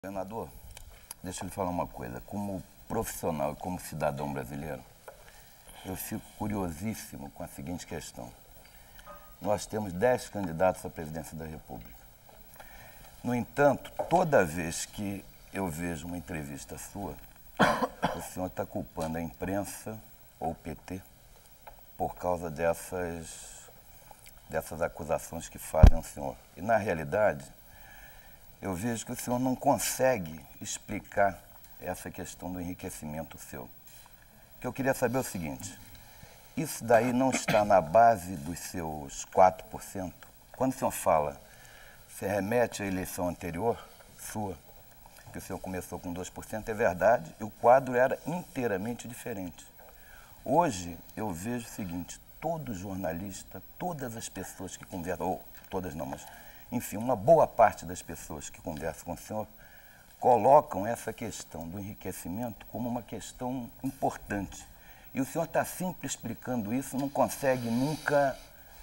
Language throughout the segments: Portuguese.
Senador, deixa eu lhe falar uma coisa. Como profissional e como cidadão brasileiro, eu fico curiosíssimo com a seguinte questão. Nós temos 10 candidatos à presidência da República. No entanto, toda vez que eu vejo uma entrevista sua, o senhor está culpando a imprensa ou o PT por causa dessas acusações que fazem ao senhor. E, na realidade, eu vejo que o senhor não consegue explicar essa questão do enriquecimento seu. O que eu queria saber é o seguinte, isso daí não está na base dos seus 4%? Quando o senhor fala, você remete à eleição anterior, sua, que o senhor começou com 2%, é verdade, e o quadro era inteiramente diferente. Hoje, eu vejo o seguinte, todo jornalista, todas as pessoas que conversam, ou todas não, mas, enfim, uma boa parte das pessoas que conversam com o senhor colocam essa questão do enriquecimento como uma questão importante. E o senhor está sempre explicando isso, não consegue nunca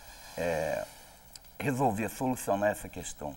resolver, solucionar essa questão.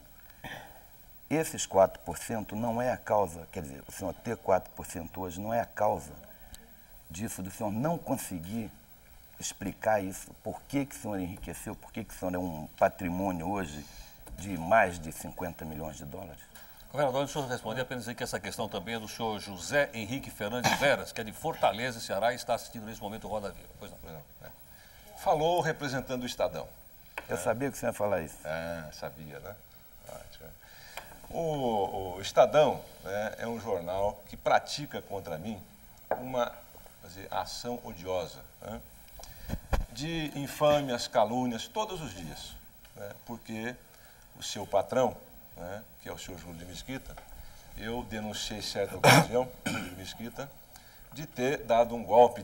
Esses 4% não é a causa, quer dizer, o senhor ter 4% hoje não é a causa disso, do senhor não conseguir explicar isso, por que o senhor enriqueceu, por que o senhor é um patrimônio hoje de mais de 50 milhões de dólares? Governador, deixa eu responder apenas dizer que essa questão também é do senhor José Henrique Fernandes Veras, que é de Fortaleza, Ceará, e está assistindo nesse momento o Roda Viva. Pois não. Falou representando o Estadão. Eu sabia que o senhor ia falar isso. Ah, sabia, né? Ótimo. O Estadão, né, é um jornal que pratica contra mim uma ação odiosa, né, de infâmias, calúnias, todos os dias, né, porque o seu patrão, né, que é o senhor Júlio de Mesquita, eu denunciei certa ocasião, Júlio de Mesquita, de ter dado um golpe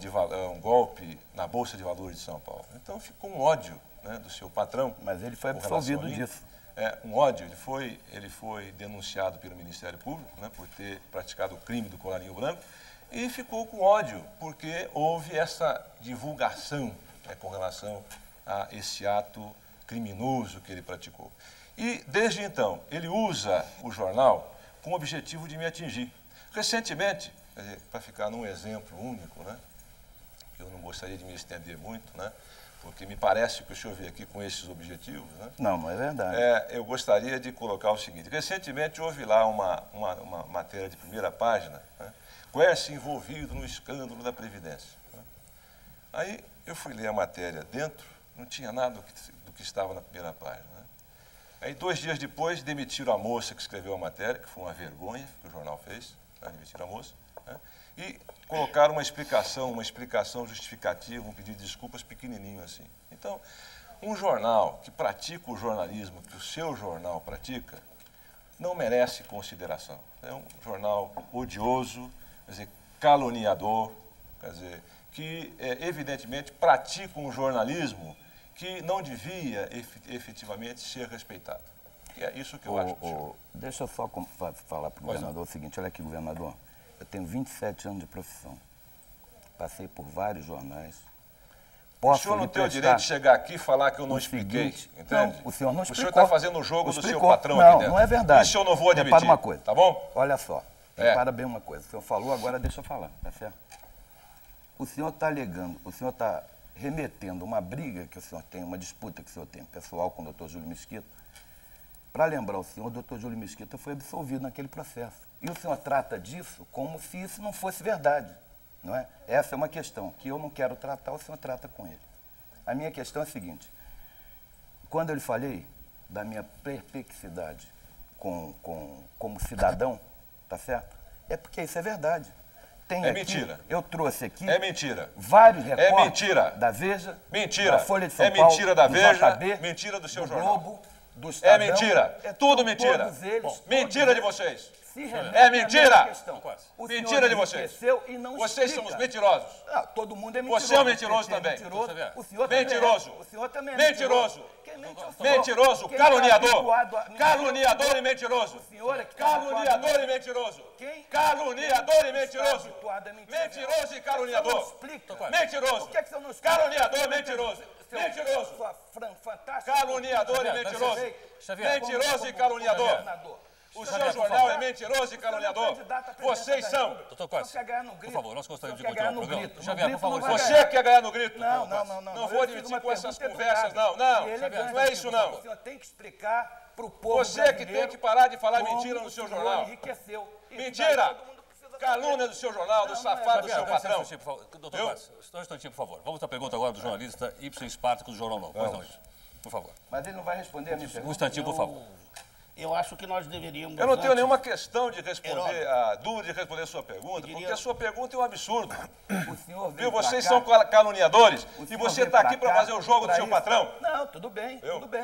na Bolsa de Valores de São Paulo. Então ficou um ódio, né, do seu patrão. Mas ele foi absolvido disso. Um ódio, ele foi denunciado pelo Ministério Público, né, por ter praticado o crime do colarinho branco, e ficou com ódio, porque houve essa divulgação, né, com relação a esse ato criminoso que ele praticou. E, desde então, ele usa o jornal com o objetivo de me atingir. Recentemente, para ficar num exemplo único, né, eu não gostaria de me estender muito, né, porque me parece que o senhor veio aqui com esses objetivos, né? Não é verdade. Eu gostaria de colocar o seguinte, recentemente houve lá uma matéria de primeira página, né, Quércia envolvido no escândalo da Previdência. Né? Aí eu fui ler a matéria dentro, não tinha nada do que estava na primeira página. Né? Aí 2 dias depois demitiram a moça que escreveu a matéria, que foi uma vergonha que o jornal fez, né? Demitiram a moça, né? E colocaram uma explicação justificativa, um pedido de desculpas pequenininho assim. Então, um jornal que pratica o jornalismo que o seu jornal pratica, não merece consideração. É um jornal odioso, quer dizer, caluniador, quer dizer, que evidentemente pratica um jornalismo que não devia efetivamente ser respeitado. E é isso que eu acho. Deixa eu só falar para o governador o seguinte, olha aqui, governador, eu tenho 27 anos de profissão, passei por vários jornais. O senhor não tem o direito de chegar aqui e falar que eu não expliquei, entende? Não, o senhor não explicou. O senhor está fazendo o jogo do seu patrão aqui dentro. Não, não é verdade. Isso eu não vou admitir, repara uma coisa, tá bom? Olha só, repara bem uma coisa. O senhor falou, agora deixa eu falar, tá certo? O senhor está alegando, o senhor está remetendo uma briga que o senhor tem, uma disputa que o senhor tem pessoal com o doutor Júlio Mesquita. Para lembrar o senhor, o doutor Júlio Mesquita foi absolvido naquele processo. E o senhor trata disso como se isso não fosse verdade, não é? Essa é uma questão que eu não quero tratar, o senhor trata com ele. A minha questão é a seguinte, quando eu lhe falei da minha perplexidade como cidadão, tá certo? É porque isso é verdade. Tem aqui, mentira. Eu trouxe aqui mentira. Vários recortes mentira. da Veja, mentira. da Folha de São Paulo, mentira da Veja, JB, mentira do seu do jornal. Globo, do Estadão. Mentira. Tudo mentira. Todos eles, mentira de vocês. É mentira! Mentira de vocês. E não vocês explica. são os mentirosos. Não, todo mundo é mentiroso. Você é um mentiroso também. Mentiroso. O senhor mentiroso. Também é. O senhor também é mentiroso. Quem mente é o senhor. Mentiroso, Quem caluniador. tá Caluniador e mentiroso. O senhor é que caluniador e mentiroso. Quem? Caluniador e mentiroso. Mentira. Mentiroso e caluniador. Explica. Mentiroso. Por que você não explica? Caluniador, mentiroso. Mentiroso. Sua fantástica. Caluniador e mentiroso. Mentiroso e caluniador. O seu jornal é mentiroso e caluniador. Vocês são. Doutor Quercia, por favor, nós gostaríamos de continuar o programa. Xavier, por favor. Você quer ganhar no grito? Não. Não vou admitir com essas conversas, não. Não é isso, não. O senhor tem que explicar para o povo Você que tem que parar de falar mentira no seu jornal. Enriqueceu. Mentira! Calúnia do seu jornal, do safado do seu patrão. Doutor Quercia, só um instantinho, por favor. Vamos à pergunta agora do jornalista Ibsen Espartaco do Jornal Novo. Pois não, Ibsen, por favor. Mas ele não vai responder a minha pergunta. Um instantinho, por favor. Eu acho que nós deveríamos... Eu não tenho nenhuma questão de responder, a dúvida de responder a sua pergunta, porque a sua pergunta é um absurdo. O senhor Viu? Vocês são caluniadores e você está aqui para fazer o jogo do seu patrão. Não, tudo bem.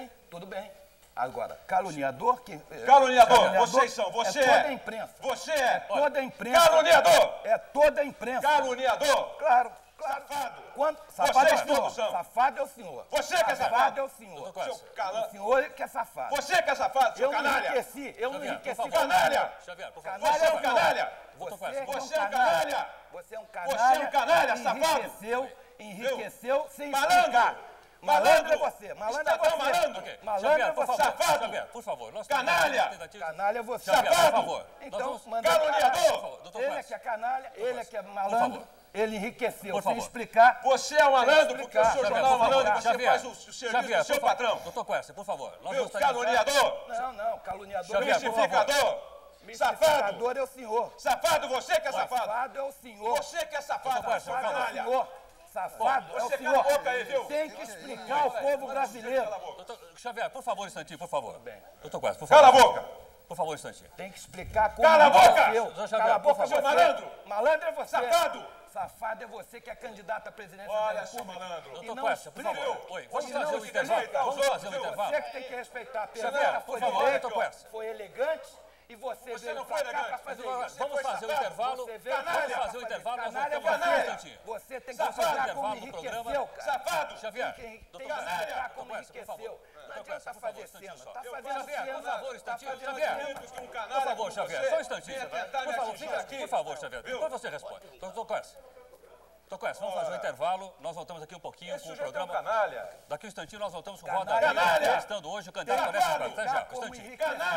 Agora, caluniador que... Caluniador, vocês são, você é. Toda a imprensa. Você é. Toda a imprensa. Caluniador. É toda a imprensa. Caluniador. Claro. Safado. Safado é o Vocês senhor. todos são. Safado é o senhor. Você que é safado. Safado é o senhor. Doutor Quercia. O senhor que é safado. Você que é safado, seu Eu não canalha. enriqueci. Eu não Xavier, enriqueci. por favor. Canalha. Xavier, por favor. Você é um canalha. Você é um canalha. Você é um Você é um canalha, safado. Enriqueceu sem Malandro. explicar. Malandro é Malandro. você. Malandro é Cidadão você. malandro. Ok. Malandro Xavier, é por você. favor. Safado. Xavier, por favor. Nós Canalha. Canalha é você. Xavier, por Safado. favor. Então, Nós manda Caluniador. Doutor Ele é Quercia. que é canalha, ele é que é malandro, favor. ele enriqueceu Por sem favor. explicar. Você é um malandro porque o seu Xavier, jornal é por favor. malandro e você Xavier, faz o serviço Xavier, do seu por favor. patrão. Doutor Quercia, por favor. Nós Viu? gostaríamos... Caluniador. Não, caluniador. Xavier, por favor. Mistificador. Safado. Mistificador é o senhor. Safado, você que é safado. Safado é o senhor. Você que é safado, Doutor seu Quercia, Safado é o canalha. senhor. Safado é o Você cala a senhor. boca aí, viu? Tem que explicar ao povo brasileiro. Doutor Xavier, por favor, um instantinho, por favor. bem. Doutor Quercia, por favor. Cala a boca. Por favor, um instantinho. Tem que explicar como Cala a boca! enriqueceu. Cala a boca, Seu você. malandro! Malandro é você. Safado! Safado é você que é candidato à presidência Olha, da seu República. malandro. E Doutor não Quercia, por explica. favor. Oi, vamos E não fazer o explica. intervalo. Vamos fazer o intervalo. Você que tem que respeitar a Xavier, pergunta, por foi favor, direito, doutor Quercia. foi elegante e você Você veio não pra foi cá elegante. pra fazer isso. Vamos fazer o intervalo. Você veio Vamos pra cá fazer o pra intervalo. Nós Canalha é voltamos daqui a um você. instantinho. Você tem que Safado. explicar como Intervalo do programa. enriqueceu, cara. Safado! Xavier, Tem doutor que Quercia, explicar como doutor Quercia, por favor. enriqueceu. Não Doutor adianta Quercia, por favor, fazer um instantinho cena. só. Tá Eu fazendo faço Xavier, cena. por favor, um Tá instantinho. fazendo Xavier. cena. Que um Por canalha favor, como Xavier, você só um instantinho. venha Xavier. tentar me Por favor, atingir fica aqui. por favor, Xavier. Depois você responde. Doutor Quercia. Doutor Quercia, vamos fazer um intervalo. Nós voltamos aqui um pouquinho Esse com o sujeito é um programa. canalha. Daqui a um instantinho nós voltamos com o Canalha. Roda Viva, Canalha. entrevistando hoje o candidato Parece Espartaco. Até já, um Como instantinho. enriqueceu.